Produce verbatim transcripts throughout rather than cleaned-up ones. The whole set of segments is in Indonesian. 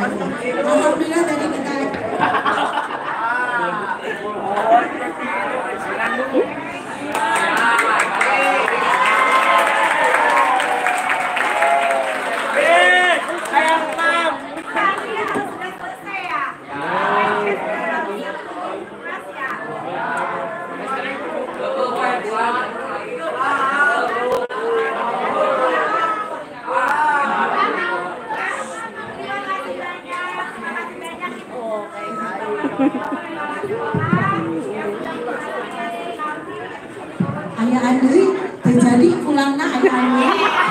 lagi. Alhamdulillah tadi kita Ayah Andri terjadi pulangnya Ayah Andri.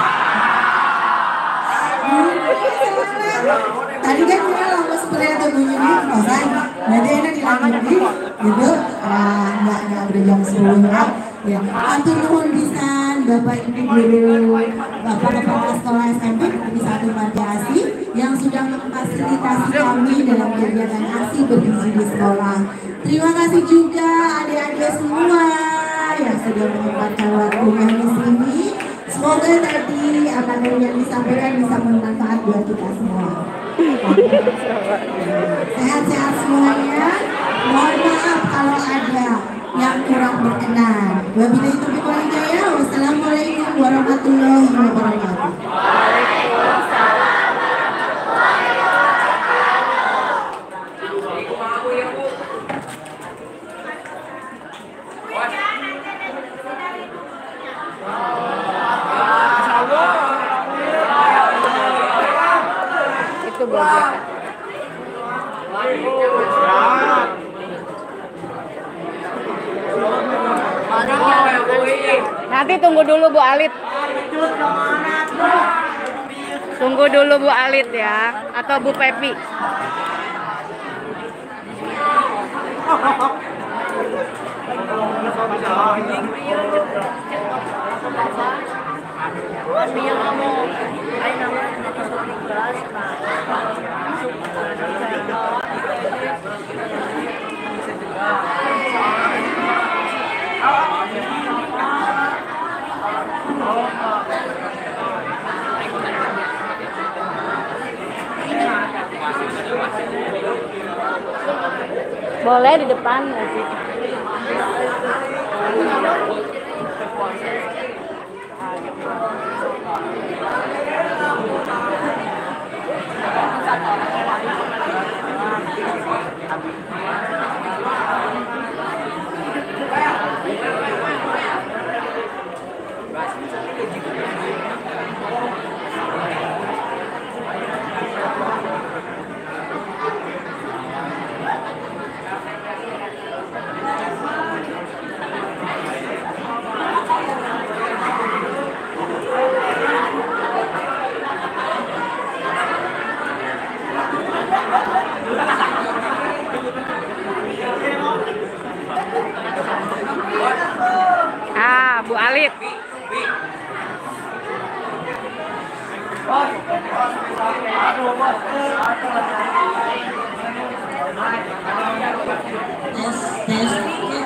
Tadi kan kita lama seperti itu bunyi di kosan, jadi enak dilanjutin gitu. Ah, nggak nggak udah jam sepuluh ya. Atur nuhun pisan Bapak Ibu guru, Bapak Kepala Sekolah S M P Negeri satu Marjasi yang sudah memfasilitasi kami dalam kegiatan aksi bergizi di sekolah. Terima kasih juga adik-adik semua yang sudah menyempatkan waktunya di sini. Semoga tadi apa yang disampaikan bisa bermanfaat buat kita semua. Sehat-sehat semuanya. Mohon maaf kalau ada yang kurang berkenan. Wabillahi taufiq wal hidayah. Wassalamualaikum warahmatullahi wabarakatuh. Itu belajar. Nanti tunggu dulu Bu Alit. Tunggu dulu Bu Alit ya, atau Bu Pepi. Boleh di depan nggak sih? Ah, Bu Alit. Tes, tes.